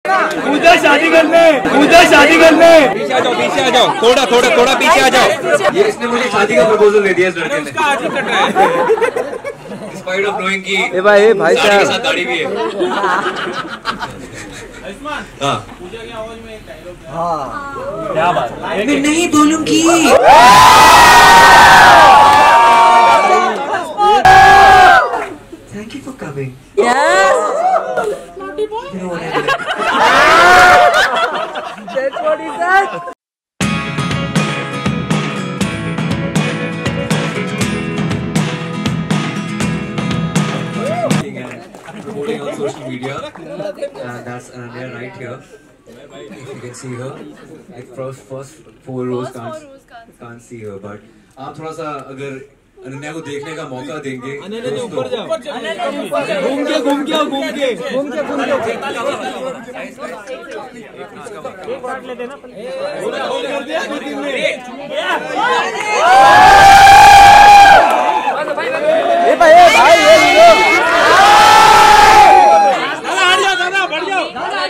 पूजा शादी करने, पूजा शादी करने। पीछे आ जाओ, पीछे आ जाओ, थोड़ा थोड़ा थोड़ा पीछे आ जाओ। ये इसने मुझे शादी का प्रपोजल दे दिया इस लड़के ने। स्पाइट ऑफ नोइंग की ए भाई साड़ी के साहब साथ दाढ़ी भी है। हाँ पूजा की आवाज में एक डायलॉग। क्या बात मैं नहीं बोलूंगी। Thank you for coming. Yes. You know what I mean. That's what he said. Promoting on social media. That's Ananya right here. If you can see her, like first 4 rows can't see her, but आप थोड़ा सा अगर अनन्या को देखने का मौका देंगे। अनन्या ने ऊपर जाओ, घूम के घूम के घूम के घूम के घूम के एक बार ले देना कर दिया 2-3 में। ए भाई ये लो दादा बढ़ जाओ।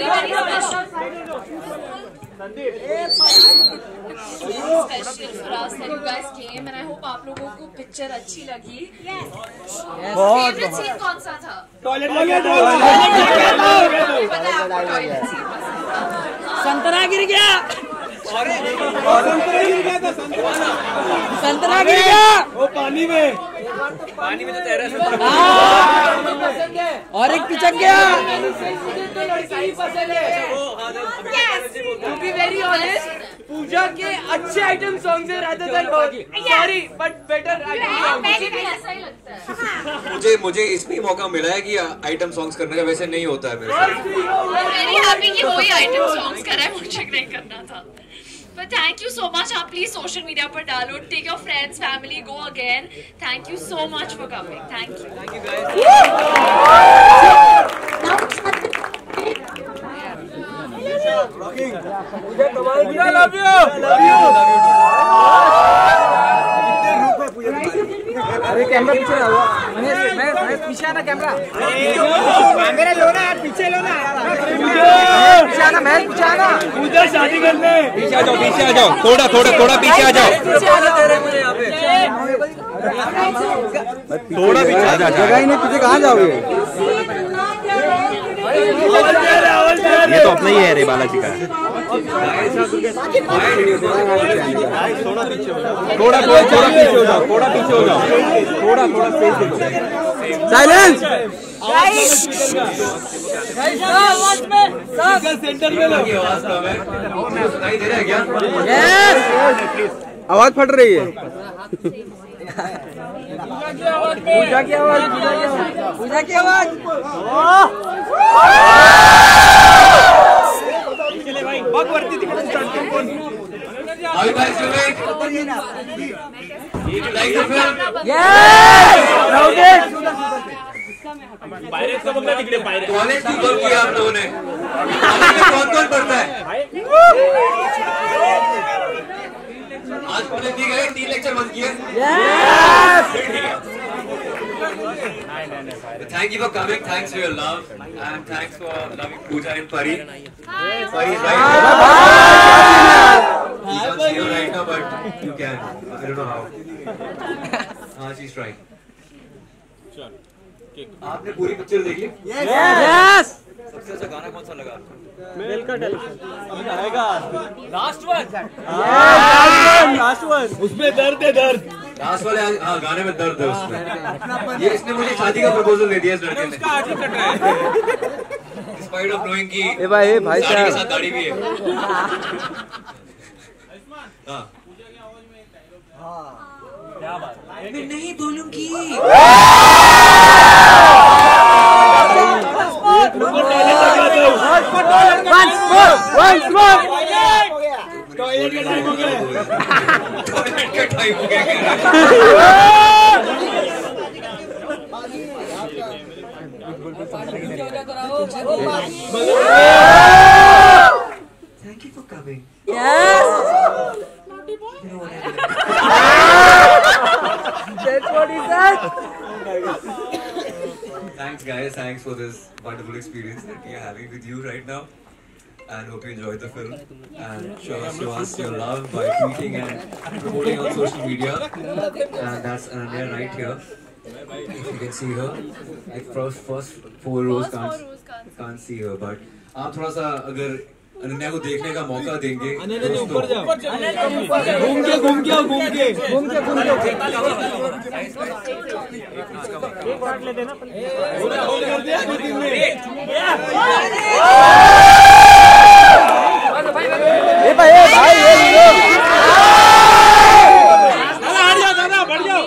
Special for us that you guys came and I hope आप लोगों को पिक्चर अच्छी लगी। फेवरेट सीन कौन सा था? टॉयलेट संतरा गिर गया। संतरा गिर गया वो पानी में तो तैरा संतरा। और एक पिचक गया। To be very honest, Pooja के अच्छे आइटम सॉन्ग्स है rather than sorry but better item songs. मुझे भी ऐसा ही लगता है। मुझे इसमें ही मौका मिला है कि आइटम सॉन्ग्स करने का, वैसे नहीं होता है मेरे साथ। Very happy कि वही आइटम सॉन्ग्स कर रहा है, मुझे नहीं करना था। But thank you so much. आप please social media पर डालो. Take your friends, family, go again. Thank you so much for coming. Thank you. Thank you guys. I love you. अरे कैमरा पीछे आओ। मैं पीछे आना कैमरा। कैमरा लो ना यार, पीछे लो ना। पीछे आना, मैं पीछे आना। पूजा शादी करने। पीछे आ जाओ, पीछे आ जाओ, थोड़ा थोड़ा थोड़ा पीछे आ जाओ। थोड़ा पीछे आ जाओ। जगह ही नहीं, पीछे कहाँ जाओगे? ये तो अपना ही है रे बालाजी का। थोड़ा पीछे हो जाओ, थोड़ा पीछे हो जाओ, थोड़ा पीछे हो जाओ, थोड़ा स्पेस दे दो। साइलेंस। सेंटर में लगे। आवाज कम है, सुनाई दे रहा है क्या? आवाज फट रही है। पूजा की आवाज, पूजा की आवाज। चले भाई Bhagwati How you guys doing? You like the film? Pirate का बोलना निकले पायरेट। कॉलेज की कॉल किया आप लोगों ने? कॉलेज में कौन पढ़ता है? आज कॉलेज नहीं गए, 3 लेक्चर बंद किए। Thank you for coming. Thanks for your love and thanks for loving Pooja and Pari. Pari is right here. You can't see her right now, but you can. I don't know how. She's right. आपने पूरी picture देखी? Yes. सबसे अच्छा गाना कौन सा लगा? Mail का टेलीफोन अभी आएगा। लास्ट वन उसमें दर्द है, दर्द। लास्ट वाले गाने में दर्द है उसमें। ये इसने मुझे शादी का प्रपोजल दे दिया इस लड़के ने। स्पाइट ऑफ नोइंग की ए भाई साड़ी के साथ दाढ़ी भी है। हाँ क्या बात। मैं नहीं बोलूंगी। टॉयलेट का टाइम हो गया। टॉयलेट का टाइम हो गया। Thank you for coming. Yes. You know what I mean. That's what he said. Thanks guys, thanks for this wonderful experience that we are having with you right now. and hope you enjoyed the film. And show us your love by tweeting and promoting on social media. And they're right here. If you can see her, like first 4 rows can't see her, but आप थोड़ा सा अगर अनन्या को देखने का मौका देंगे, अनन्या ऊपर जाओ, घूम के एक बार ले देना कर दिया भाई दादा बढ़ जाओ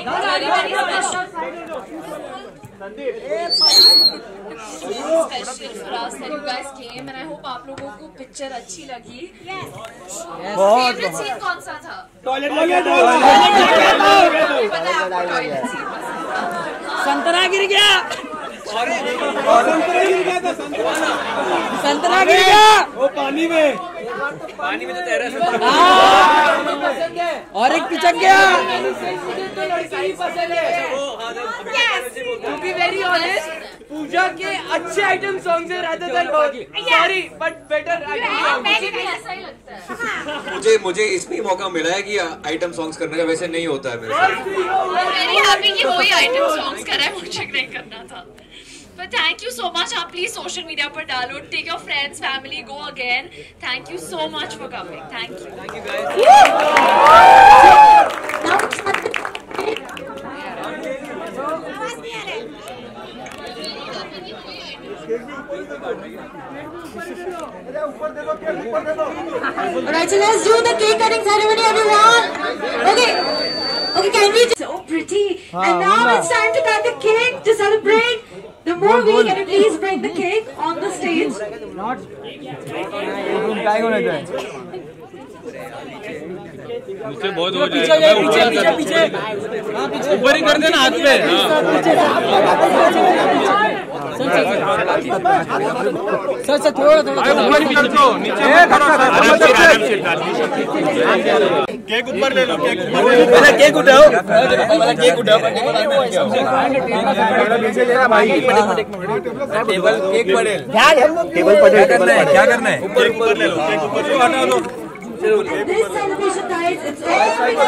Special for us that you guys came and I hope आप लोगों को पिक्चर अच्छी लगी. Favorite scene कौन सा था? टॉयलेट संतरा गिर गया वो पानी में तो तैरा और एक पिचक गया. तो लड़की ही पसंद है. To be very honest, Pooja के अच्छे आइटम सॉन्ग्स है rather than sorry but better item songs. ऐसा ही लगता है. मुझे इसमें मौका मिला है कि आइटम सॉन्ग्स करने का, वैसे नहीं होता है मेरे साथ. Very happy कि वही आइटम सॉन्ग्स कर रहा है, मुझे नहीं करना था. But thank you so much. आप please social media पर डालो. Take your friends, family, go again. Thank you so much for coming. Thank you. Thank you guys. Alright, so let's do the cake cutting ceremony, everyone. Okay, can we? So pretty. And now it's time to cut the cake to celebrate the movie. Can you please bring the cake on the stage? मुझसे बहुत हो जाएगा. पीछे ऊपर ही कर देना हाथ पे. सर थोड़ा नीचे केक ऊपर ले लो. केक उठाओ टेबल केक पड़े क्या करना है ऊपर ले लो. केक ऊपर हटा लो. This celebration, guys, it's all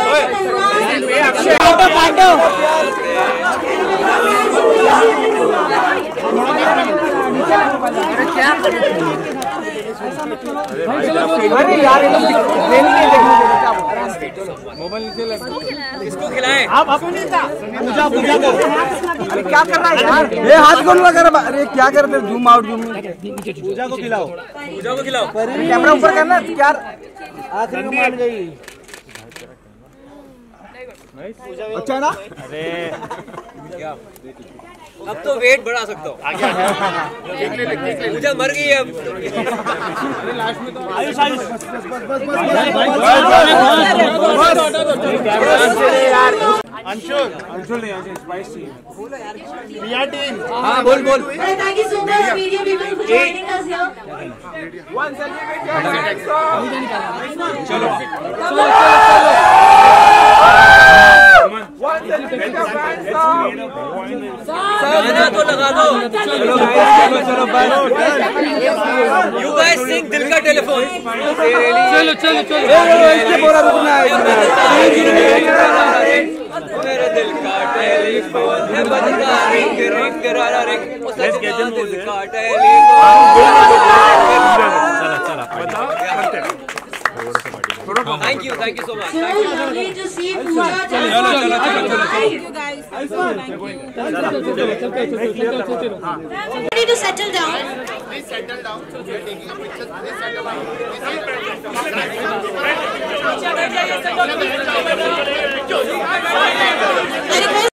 इसको खिलाएं. पूजा को अरे क्या कर रहा है यार. ये हाथ कौन लगा रहा. अरे क्या कर रहे. जूम आउट पूजा को खिलाओ. कैमरा ऊपर करना यार. आखिरी में मान गई. अच्छा ना. अरे अब तो वेट बढ़ा सकता हूँ. पूजा मर गई अब. अंशुल नहीं स्पाइस चाहिए. प्रिया टीम हाँ बोल. Thank you so much, media people, for joining us here. चलो गाना तो लगा दो. चलो You guys sing दिल का टेलीफोन. चलो इसके बोला रुकना है. मेरे दिल का टेलीफोन है बजता रिंग रिंग करारा रिंग. दिल का telephone. Thank you so much. So lovely to see Pooja. चलो. Thank you guys. Ready to settle down. Please settle down. We are taking a picture. Please settle down.